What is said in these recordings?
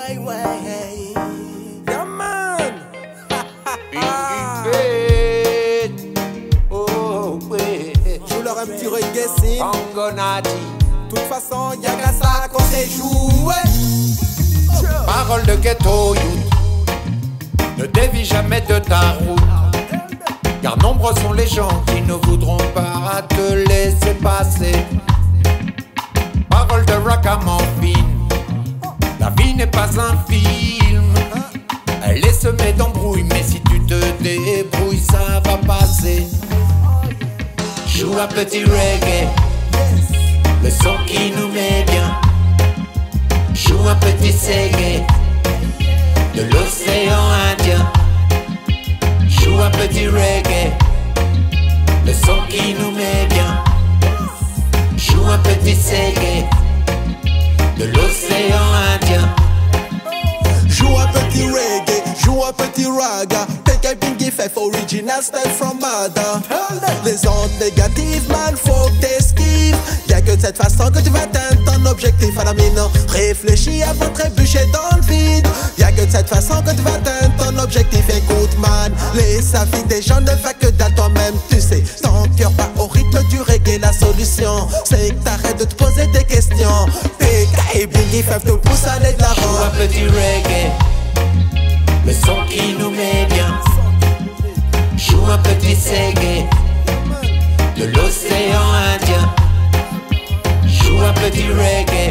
Ouais, ouais. Yeah, man. Oh, ouais. Joue leur un petit reggae, c'est. Angonati. De toute façon, y'a qu'à ça qu'on sait jouer. Parole de ghetto youth. Ne dévie jamais de ta route. Car nombreux sont les gens qui ne voudront pas te laisser passer. Parole de ragamuffin. La vie n'est pas un film. Elle est semée d'embrouilles, mais si tu te débrouilles, ça va passer. Joue un petit reggae, le son qui nous met bien. Joue un petit reggae de l'océan Indien. Joue un petit reggae, le son qui nous met bien. Joue un petit reggae de l'océan Indien. Joue un petit reggae, joue un petit raga. Take a bingy fife, original style from Mada. Les ondes négatives, man, faut que t'esquives. Y'a que de cette façon que tu vas atteindre ton objectif à la mine. Réfléchis avant de trébucher dans le vide. Y'a que de cette façon que tu vas atteindre ton objectif. Écoute, man, les avis des gens ne va que dans toi-même, tu sais. Ton cœur bat au rythme du reggae, la solution c'est que t'arrêtes de te poser des questions. PK et bingy fife nous poussent à aller de l'avant. Joue un petit reggae, le son qui nous met bien. Joue un petit reggae de l'océan Indien. Joue un petit reggae,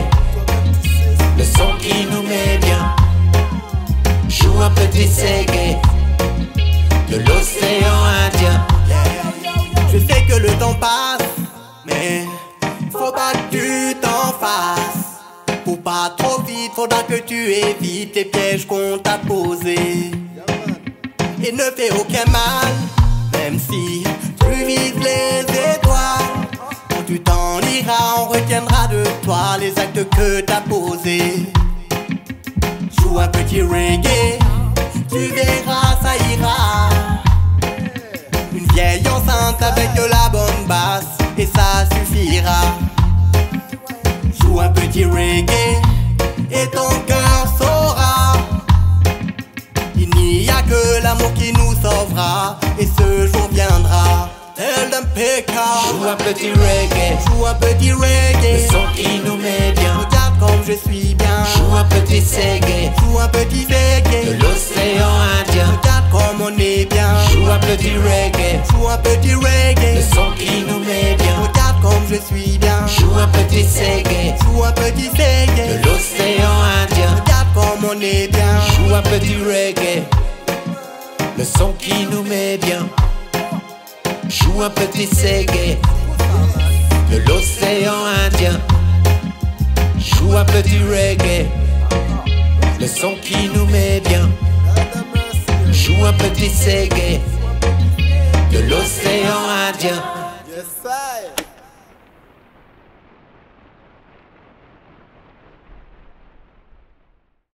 le son qui nous met bien. Joue un petit reggae de l'océan Indien. Je sais que le temps passe, mais faut pas que tu t'en fasses. Faut pas trop vite, faudra que tu évites les pièges qu'on t'a posés. Et ne fais aucun mal, même si tu vises les étoiles. Quand tu t'en iras, on retiendra de toi les actes que t'as posés. Joue un petit reggae, tu verras, ça ira. Une vieille enceinte avec de la bonne basse, et ça suffira. Joue un petit reggae, et ton cœur saura. Il n'y a que l'amour qui nous sauvera, et ce jour viendra. Tel d'un PK. Joue un petit reggae, Joue un petit reggae, le son qui nous met bien. regarde comme je suis bien. Joue un petit reggae Joue un petit reggae, de l'océan Indien. regarde comme on est bien. Joue un petit reggae, Joue un petit reggae, le son qui nous met bien. regarde comme je suis bien. Joue un petit reggae Joue un petit reggae, de l'océan Indien. regarde comme on est bien. Joue un petit reggae, le son qui nous met bien. Joue un petit reggae de l'océan Indien. Joue un petit reggae, le son qui nous met bien. Joue un petit reggae de l'océan Indien. Yes, sir.